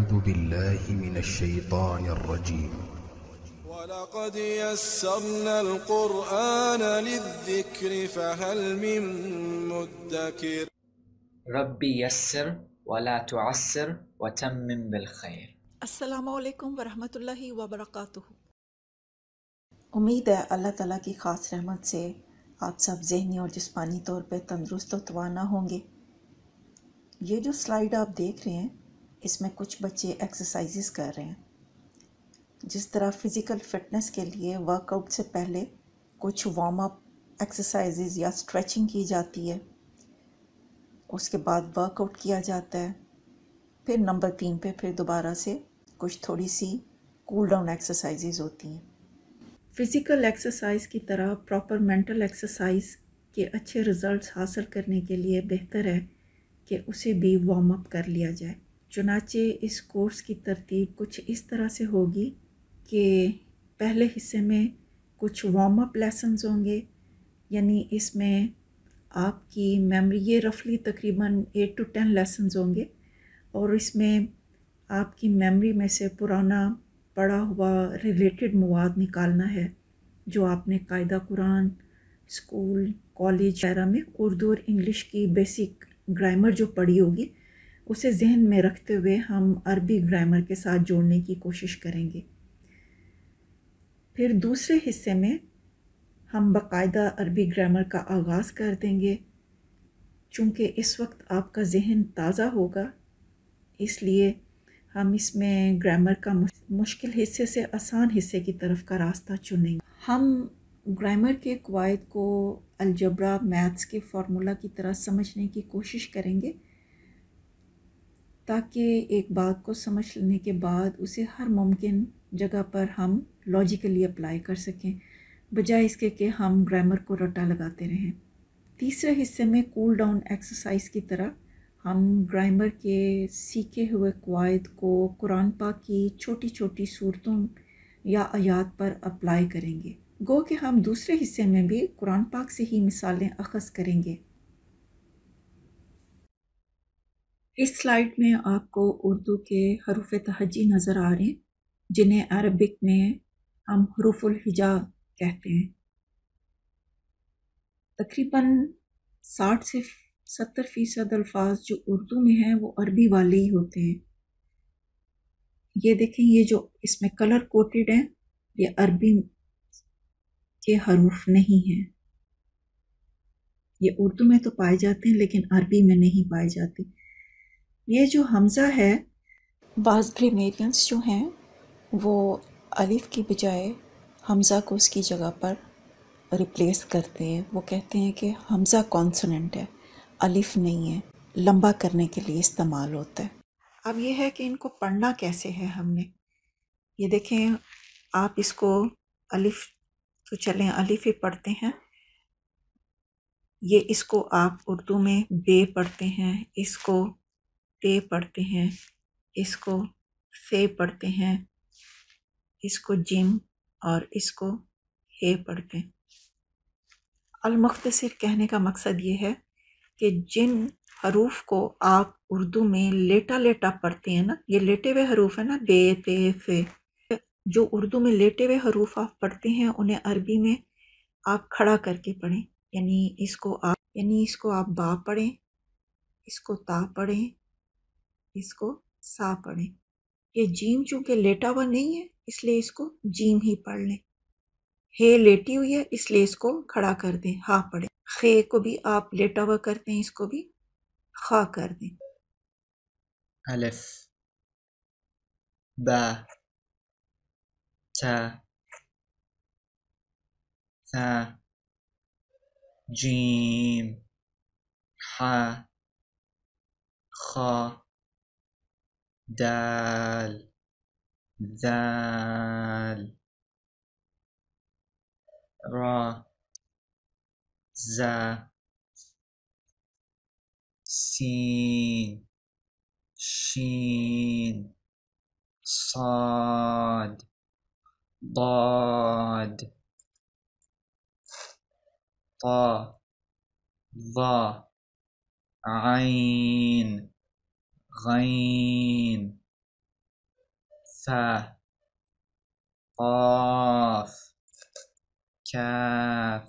أعوذ بالله من الشيطان الرجيم. ولقد يسرنا القرآن للذكر فهل من مدكر. ربی یسر ولا تعسر وتمم بالخیر۔ السلام علیکم ورحمۃ اللہ وبرکاتہ۔ امید ہے اللہ تعالیٰ کی خاص رحمت سے آپ سب ذہنی اور جسمانی طور پہ تندرست و توانا ہوں گے۔ یہ جو سلائیڈ آپ دیکھ رہے ہیں اس میں کچھ بچے ایکسرسائزز کر رہے ہیں۔ جس طرح فزیکل فٹنس کے لیے ورک آؤٹ سے پہلے کچھ وارم اپ ایکسرسائزز یا اسٹریچنگ کی جاتی ہے، اس کے بعد ورک آؤٹ کیا جاتا ہے، پھر نمبر 3 پہ پھر دوبارہ سے کچھ تھوڑی سی کول ڈاؤن ایکسرسائزز ہوتی ہیں۔ فزیکل ایکسرسائز کی طرح پراپر مینٹل ایکسرسائز کے اچھے رزلٹس حاصل کرنے کے لیے بہتر ہے کہ اسے بھی وارم اپ کر لیا جائے۔ چنانچہ اس کورس کی ترتیب کچھ اس طرح سے ہوگی کہ پہلے حصے میں کچھ وارم اپ لیسنز ہوں گے، یعنی اس میں آپ کی میموری، یہ رفلی تقریباً 8 to 10 لیسنز ہوں گے، اور اس میں آپ کی میموری میں سے پرانا پڑھا ہوا ریلیٹڈ مواد نکالنا ہے جو آپ نے قاعدہ قرآن، اسکول، کالج وغیرہ میں اردو اور انگلش کی بیسک گرامر جو پڑھی ہوگی اسے ذہن میں رکھتے ہوئے ہم عربی گرامر کے ساتھ جوڑنے کی کوشش کریں گے۔ پھر دوسرے حصے میں ہم باقاعدہ عربی گرامر کا آغاز کر دیں گے۔ چونکہ اس وقت آپ کا ذہن تازہ ہوگا، اس لیے ہم اس میں گرامر کا مشکل حصے سے آسان حصے کی طرف کا راستہ چنیں گے۔ ہم گرامر کے قواعد کو الجبرا، میتھس کے فارمولا کی طرح سمجھنے کی کوشش کریں گے، تاکہ ایک بات کو سمجھ لینے کے بعد اسے ہر ممکن جگہ پر ہم لاجیکلی اپلائی کر سکیں، بجائے اس کے کہ ہم گرامر کو رٹا لگاتے رہیں۔ تیسرے حصے میں کول ڈاؤن ایکسرسائز کی طرح ہم گرامر کے سیکھے ہوئے قواعد کو قرآن پاک کی چھوٹی چھوٹی صورتوں یا آیات پر اپلائی کریں گے۔ گو کہ ہم دوسرے حصے میں بھی قرآن پاک سے ہی مثالیں اخذ کریں گے۔ اس سلائیڈ میں آپ کو اردو کے حروف تہجی نظر آ رہے ہیں، جنہیں عربک میں ہم حروف الہجا کہتے ہیں۔ تقریباً 60 سے 70% الفاظ جو اردو میں ہیں وہ عربی والے ہی ہوتے ہیں۔ یہ دیکھیں، یہ جو اس میں کلر کوٹڈ ہیں یہ عربی کے حروف نہیں ہیں، یہ اردو میں تو پائے جاتے ہیں لیکن عربی میں نہیں پائے جاتے۔ یہ جو حمزہ ہے، بعض گریمیرینس جو ہیں وہ الف کی بجائے حمزہ کو اس کی جگہ پر ریپلیس کرتے ہیں، وہ کہتے ہیں کہ حمزہ کانسوننٹ ہے، الف نہیں ہے، لمبا کرنے کے لیے استعمال ہوتا ہے۔ اب یہ ہے کہ ان کو پڑھنا کیسے ہے۔ ہم نے یہ دیکھیں، آپ اس کو الف تو چلیں الف ہی پڑھتے ہیں، یہ اس کو آپ اردو میں بے پڑھتے ہیں، اس کو تے پڑھتے ہیں، اس کو فے پڑھتے ہیں، اس کو جیم اور اس کو ہے پڑھتے ہیں۔ المختصر کہنے کا مقصد یہ ہے کہ جن حروف کو آپ اردو میں لیٹا لیٹا پڑھتے ہیں نا، یہ لیٹے ہوئے حروف ہیں نا، بے تے فے، جو اردو میں لیٹے ہوئے حروف آپ پڑھتے ہیں انہیں عربی میں آپ کھڑا کر کے پڑھیں، یعنی اس کو آپ با پڑھیں، اس کو تا پڑھیں، اس کو سا پڑھیں۔ یہ جیم چونکہ لیٹا ہوا نہیں ہے اس لیے اس کو جیم ہی پڑھ لیں، ہے لیٹی ہوئی ہے اس لیے اس کو کھڑا کر دیں، ہا پڑھیں۔ خے کو بھی آپ لیٹا ہوا کرتے ہیں، اس کو بھی خا کر دیں۔ الف، با، تا، ثا، جیم، حا، خا، دال، ذال، را، زا، سین، شین، صاد، ضاد، طا، ظا، عین، غین، ث قاف کاف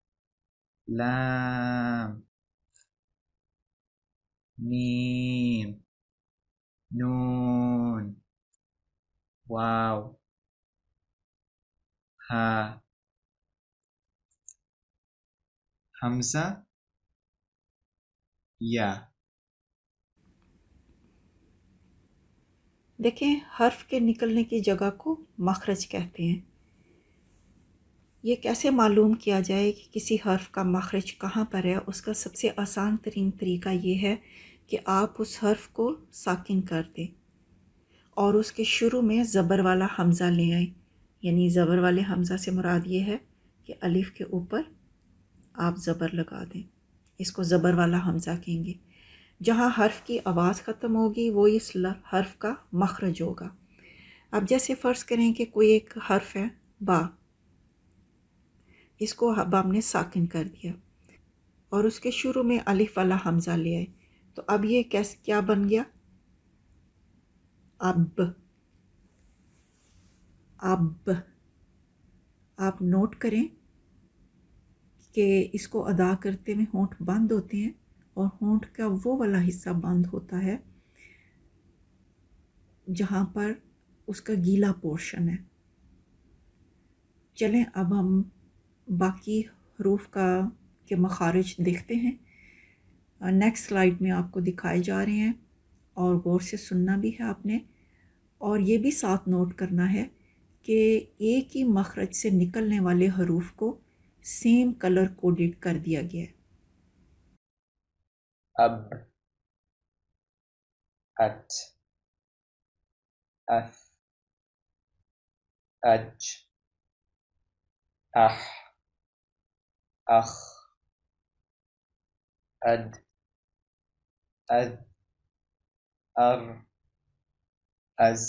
لام میم نون واو ہا حمزہ یا. دیکھیں حرف کے نکلنے کی جگہ کو مخرج کہتے ہیں. یہ کیسے معلوم کیا جائے کہ کسی حرف کا مخرج کہاں پر ہے؟ اس کا سب سے آسان ترین طریقہ یہ ہے کہ آپ اس حرف کو ساکن کر دیں اور اس کے شروع میں زبر والا حمزہ لے آئیں. یعنی زبر والے حمزہ سے مراد یہ ہے کہ الف کے اوپر آپ زبر لگا دیں. اس کو زبر والا حمزہ کہیں گے. جہاں حرف کی آواز ختم ہوگی وہ اس حرف کا مخرج ہوگا. اب جیسے فرض کریں کہ کوئی ایک حرف ہے با، اس کو اب ہم نے ساکن کر دیا اور اس کے شروع میں الف والا حمزہ لے آئے، تو اب یہ کیا بن گیا؟ اب. اب آپ نوٹ کریں کہ اس کو ادا کرتے میں ہونٹ بند ہوتے ہیں اور ہونٹ کا وہ والا حصہ بند ہوتا ہے جہاں پر اس کا گیلا پورشن ہے. چلیں اب ہم باقی حروف کے مخارج دیکھتے ہیں. نیکسٹ سلائیڈ میں آپ کو دکھائے جا رہے ہیں اور غور سے سننا بھی ہے آپ نے، اور یہ بھی ساتھ نوٹ کرنا ہے کہ ایک ہی مخرج سے نکلنے والے حروف کو سیم کلر کوڈڈ کر دیا گیا ہے. اب ات اف اج اح اخ اد اذ ار از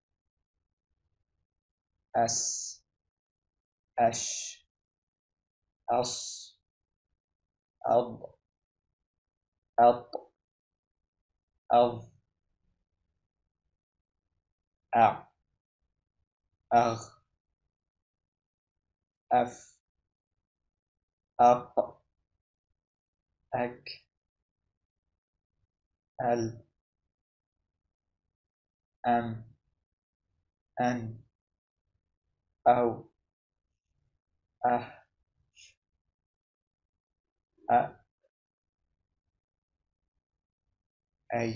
اس اش اص اض اط اض اع اغ اف اق اک ال ام ان او اہ ا ای.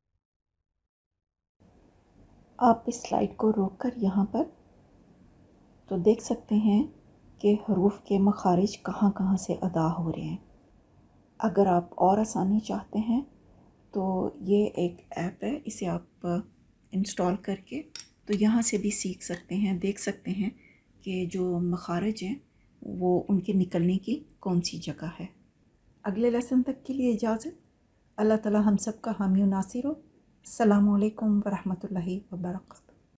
آپ اس سلائیڈ کو روک کر یہاں پر تو دیکھ سکتے ہیں کہ حروف کے مخارج کہاں کہاں سے ادا ہو رہے ہیں. اگر آپ اور آسانی چاہتے ہیں تو یہ ایک ایپ ہے، اسے آپ انسٹال کر کے تو یہاں سے بھی سیکھ سکتے ہیں، دیکھ سکتے ہیں کہ جو مخارج ہیں وہ ان کے نکلنے کی کون سی جگہ ہے. اگلے لیسن تک کے لیے اجازت. اللہ تعالی ہم سب کا حامی و ناصر ہو. السلام علیکم ورحمۃ اللہ وبرکاتہ.